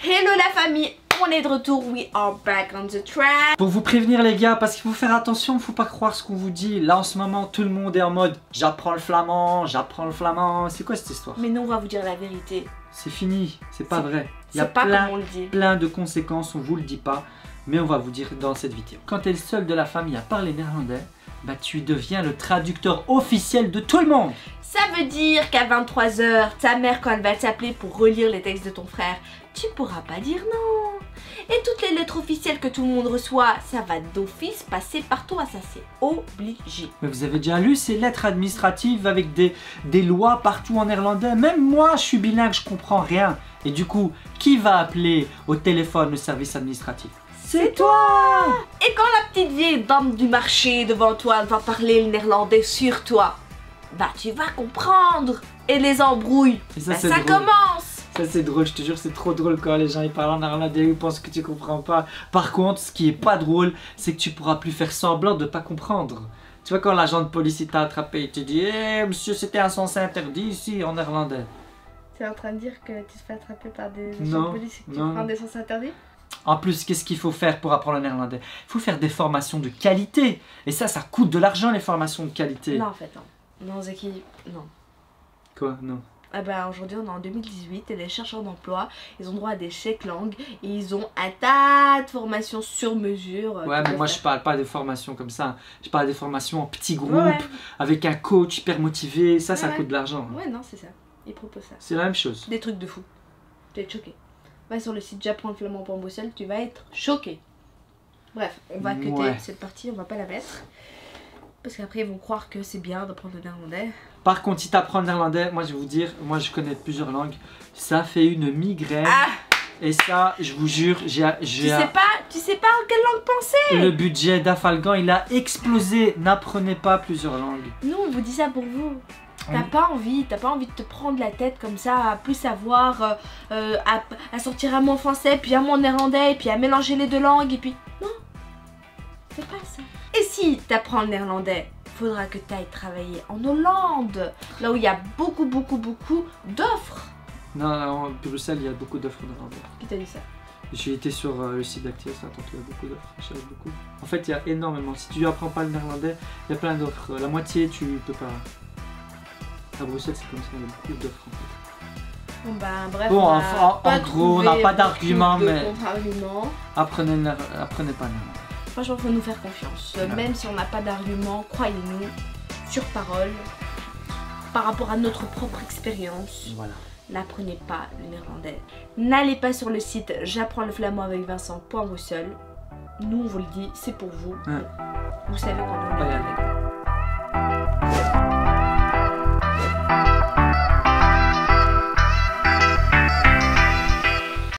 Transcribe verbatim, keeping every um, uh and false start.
Hello la famille, on est de retour, we are back on the track. Pour vous prévenir les gars, parce qu'il faut faire attention, faut pas croire ce qu'on vous dit. Là en ce moment, tout le monde est en mode j'apprends le flamand, j'apprends le flamand. C'est quoi cette histoire? Mais nous on va vous dire la vérité. C'est fini, c'est pas vrai. Il y a pas plein, comme on le dit. plein de conséquences, on vous le dit pas. Mais on va vous dire dans cette vidéo. Quand tu es le seul de la famille à parler néerlandais, bah tu deviens le traducteur officiel de tout le monde. Ça veut dire qu'à vingt-trois heures, ta mère quand elle va t'appeler pour relire les textes de ton frère, tu pourras pas dire non. Et toutes les lettres officielles que tout le monde reçoit, ça va d'office passer par toi, ça c'est obligé. Mais vous avez déjà lu ces lettres administratives avec des, des lois partout en néerlandais? Même moi, je suis bilingue, je comprends rien. Et du coup, qui va appeler au téléphone le service administratif? C'est toi! Et quand la petite vieille dame du marché devant toi va parler le néerlandais sur toi, bah tu vas comprendre. Et les embrouilles, Et ça, bah, c'est ça drôle. commence. Ça c'est drôle, je te jure, c'est trop drôle quand les gens ils parlent en néerlandais, ils pensent que tu comprends pas. Par contre, ce qui est pas drôle, c'est que tu pourras plus faire semblant de pas comprendre. Tu vois, quand l'agent de police il t'a attrapé, il te dit eh, monsieur, c'était un sens interdit ici en néerlandais. Tu es en train de dire que tu te fais attraper par des agents Non, de police et que tu non. prends des sens interdits? En plus, qu'est-ce qu'il faut faire pour apprendre le néerlandais? Il faut faire des formations de qualité. Et ça, ça coûte de l'argent les formations de qualité. Non, en fait, non. Non, Zeki, non. Quoi? Non. Ah bah aujourd'hui on est en deux mille dix-huit et les chercheurs d'emploi ils ont droit à des chèques langues et ils ont un tas de formations sur mesure. euh, Ouais, qu'ils mais moi peuvent je parle pas des formations comme ça. Je parle des formations en petits groupes, Ouais. avec un coach hyper motivé. Ça, ça Ouais. coûte de l'argent. faire. Ouais, non, c'est ça. Ils proposent ça. C'est la même chose. Des trucs de fou. Tu vas être choqué. Va sur le site j'apprends le flamand pour Bruxelles, tu vas être choqué. Bref, on va cutter Ouais. cette partie, on va pas la mettre. Parce qu'après ils vont croire que c'est bien d'apprendre le néerlandais. Par contre, si tu apprends le néerlandais, moi je vais vous dire, moi je connais plusieurs langues, ça fait une migraine. Ah, Et ça, je vous jure, j'ai tu j'ai sais pas, tu sais pas en quelle langue penser. le budget d'Afalgan, il a explosé. N'apprenez pas plusieurs langues. Nous on vous dit ça pour vous. T'as On- pas envie, t'as pas envie de te prendre la tête comme ça, à plus savoir, euh, euh, à, à sortir un mot en français, puis un mot en néerlandais, et puis à mélanger les deux langues, et puis... Non, c'est pas ça. Et si t'apprends le néerlandais, faudra que t'ailles travailler en Hollande, là où il y a beaucoup, beaucoup, beaucoup d'offres. Non, à Bruxelles, il y a beaucoup d'offres néerlandais. Qui t'a dit ça? J'ai été sur euh, le site d'Actias, attends, il y a beaucoup d'offres, je savais beaucoup. En fait, il y a énormément. Si tu apprends pas le néerlandais, il y a plein d'offres. La moitié, tu peux pas. À Bruxelles, c'est comme ça, il y a beaucoup d'offres en fait. Bon bah bref, Bon, on a enfin, en pas gros, on n'a trouvé pas beaucoup d'argument, de mais- contre-arguments. Apprenez, le néer- apprenez pas le néerlandais. Franchement, faut nous faire confiance. Euh, Ouais. Même si on n'a pas d'arguments, croyez-nous, sur parole, par rapport à notre propre expérience, Voilà. n'apprenez pas le néerlandais. N'allez pas sur le site j'apprends le flamand avec Vincent point Bruxelles. Nous, on vous le dit, c'est pour vous. Ouais. Vous savez qu'on est Pas y aller. avec.